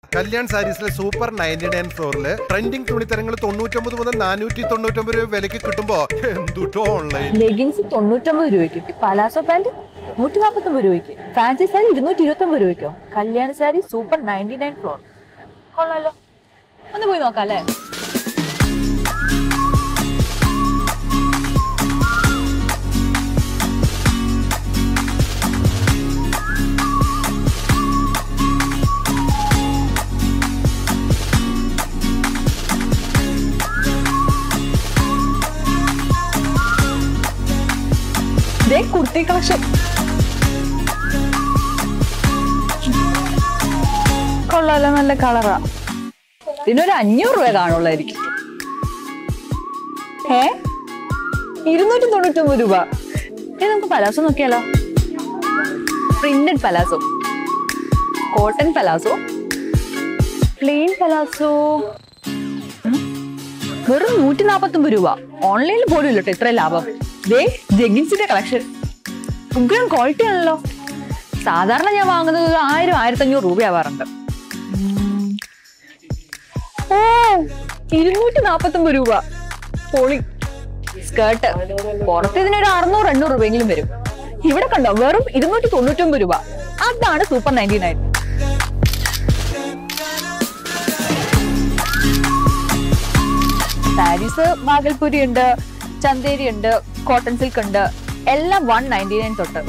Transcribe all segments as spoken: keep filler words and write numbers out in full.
കല്യാൺ സാരീസിലെ super ninety nine ഫ്ലോറില് trending തുണിത്തരങ്ങൾ തൊണ്ണൂറ്റൊമ്പത് മുതൽ നാനൂറ്റി തൊണ്ണൂറ്റൊമ്പത് രൂപ വിലക്ക് കിട്ടുമ്പോ എന്തുട്ടോ ഓൺലൈൻ. ലെഗിൻസ് തൊണ്ണൂറ്റൊമ്പത് രൂപയ്ക്ക്, പലാസോ പാന്റ് നൂറ്റി നാൽപ്പത്തൊമ്പത് രൂപയ്ക്ക്, ഫാൻസി സാരി ഇരുന്നൂറ്റി ഇരുപത്തി ഒമ്പത് രൂപയ്ക്കോ. Kalyan sari super ninety nine floor. കൊള്ളാലോ, ഒന്ന് പോയി നോക്കാം അല്ലേ? കുർത്തി കളക്ഷൻ കൊള്ളാലോ, നല്ല കളറാ. ഇതിനൊരു അഞ്ഞൂറ് രൂപ കാണുള്ളായിരിക്കും. ഏ ഇരുന്നൂറ്റി തൊണ്ണൂറ്റി ഒമ്പത് രൂപ. ഏ നമുക്ക് പലാസോ നോക്കിയാലോ? Printed palazzo, cotton palazzo, plain palazzo വെറും നൂറ്റി നാപ്പത്തി ഒമ്പത് രൂപ. ഓൺലൈനിൽ പോലും ഇല്ലട്ടോ ഇത്ര ലാഭം. ജെഗിൻസിന്റെ കളക്ഷൻ ഉഗ്രം ക്വാളിറ്റി ആണല്ലോ. സാധാരണ ഞാൻ വാങ്ങുന്നത് ആയിരം ആയിരത്തി അഞ്ഞൂറ് രൂപയാവാറുണ്ട്. ഓ ഇരുന്നൂറ്റി നാപ്പത്തി ഒമ്പത് രൂപ. പൊളി സ്കേർട്ട്. പുറത്ത് ഇതിനൊരു അറുന്നൂറ് എണ്ണൂറ് രൂപയെങ്കിലും വരും. ഇവിടെ കണ്ടോ വെറും ഇരുന്നൂറ്റി തൊണ്ണൂറ്റി ഒമ്പത് രൂപ. അതാണ് super ninety nine. Sarees Bhagalpuri ഉണ്ട്, ചന്തേരി ഉണ്ട്, കോട്ടൺ സിൽക്ക് ഉണ്ട്. എല്ലാം വൺ നയൻറ്റി നയൻ തൊട്ട്.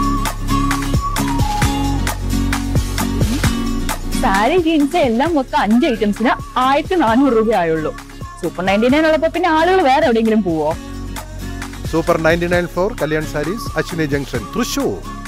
സാരി ജീൻസ് എല്ലാം മൊത്തം അഞ്ച് ഐറ്റംസിന് ആയിരത്തി നാനൂറ് രൂപ ആയുള്ളൂ. സൂപ്പർ നയൻറ്റി നയൻ ഉള്ളപ്പോ പിന്നെ ആളുകൾ വേറെ എവിടെയെങ്കിലും പോവോ? Super ninety nine for Kalyan Sarees, Ashwini junction, Thrissur.